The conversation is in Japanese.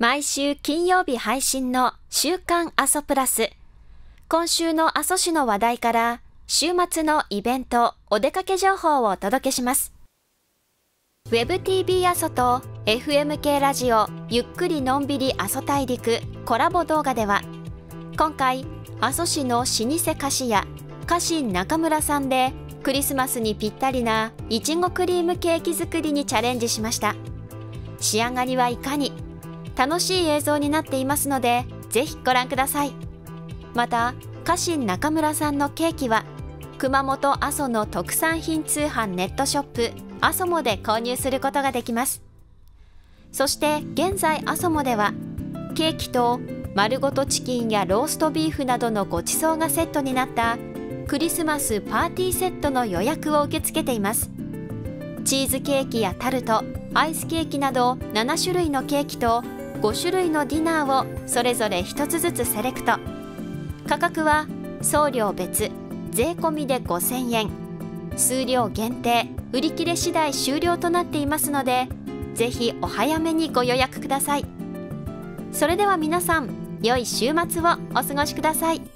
毎週金曜日配信の週刊阿蘇プラス。今週の阿蘇市の話題から週末のイベント、お出かけ情報をお届けします。WebTV 阿蘇と FMK ラジオゆっくりのんびり阿蘇大陸コラボ動画では、今回阿蘇市の老舗菓子屋菓心中村さんでクリスマスにぴったりないちごクリームケーキ作りにチャレンジしました。仕上がりはいかに、楽しい映像になっていますのでぜひご覧ください。また菓心中村さんのケーキは熊本阿蘇の特産品通販ネットショップ阿蘇モで購入することができます。そして現在阿蘇モではケーキと丸ごとチキンやローストビーフなどのごちそうがセットになったクリスマスパーティーセットの予約を受け付けています。チーズケーキやタルト、アイスケーキなど7種類のケーキと5種類のディナーをそれぞれ1つずつセレクト。価格は送料別、税込みで5000円。数量限定、売り切れ次第終了となっていますので、ぜひお早めにご予約ください。それでは皆さん、良い週末をお過ごしください。